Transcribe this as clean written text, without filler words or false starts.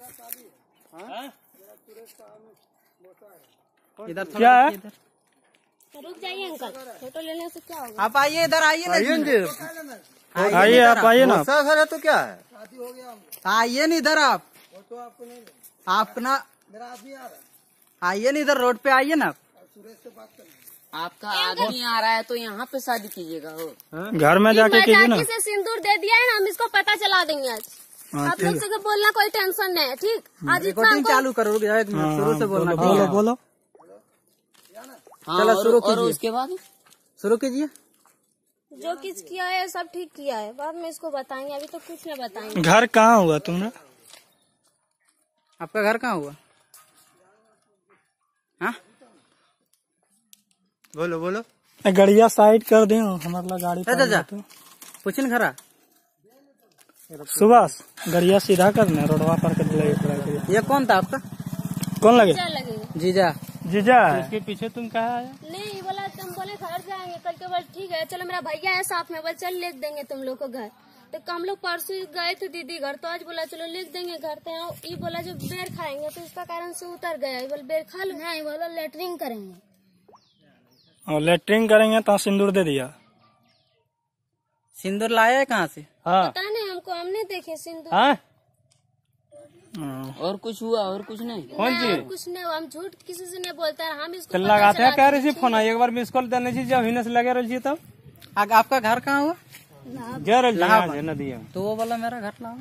इधर क्या है? रुक जाइए अंकल, फोटो लेने से क्या होगा? आप आइए, इधर आइए ना। आइए आप आइए ना। घर है तो क्या है, आइए ना इधर आप। अपना आइए ना इधर, रोड पे आइए ना। आपका आदमी आ रहा है तो यहाँ पे शादी कीजिएगा। हो घर में जाके कीजिए ना। से सिंदूर दे दिया है ना, हम इसको पता चला देंगे आज। आप लोग से बोलना कोई टेंशन नहीं है, ठीक? आज रिकॉर्डिंग चालू करो, रुक जाओ एक मिनट, शुरू से बोलना। बोलो बोलो। चलो शुरू कीजिए। उसके बाद शुरू कीजिए। जो कुछ किया है सब ठीक किया है, बाद में इसको बताएंगे, अभी तो कुछ नहीं बताएंगे। घर कहाँ हुआ तुम्हारा? आपका घर कहाँ हुआ? हाँ बोलो बोलो। गड़िया साइड कर दे हमारा गाड़ी। पूछ न खरा सुभाष, गड़िया सीधा करना, रोडवा पर कर लगे। ये कौन था आपका? कौन लगे? लगेगा जीजा। जीजा इसके पीछे तुम कहाँ आया? नहीं बोला, तुम बोले घर जाएंगे कल के बाद। ठीक है चलो, मेरा भैया है साथ में, बोल चल लिख देंगे तुम लोग को घर। तो हम लोग परसों गए थे दीदी घर, तो आज बोला चलो लिख देंगे घर। तो ये बोला जो बेर खाएंगे, तो इसका कारण से उतर गया। बोल बेर खा लो, नहीं बोला लेटरिन करेंगे। और लेटरिंग करेंगे तो सिंदूर दे दिया। सिंदूर लाया है कहाँ से? हाँ पता नहीं हमको, हम नहीं देखे सिंदूर। हाँ? और कुछ हुआ? और कुछ नहीं? कौन चीज? कुछ नहीं हुआ, हम झूठ किसी से नहीं बोलते हैं, हम इसको लगाते हैं क्या रही फोन? एक बार मिस कॉल देने चाहिए, जब हिने से लगे रही तब। आपका घर कहाँ हुआ? जर नदी। तो वो बोला मेरा घर लाओ।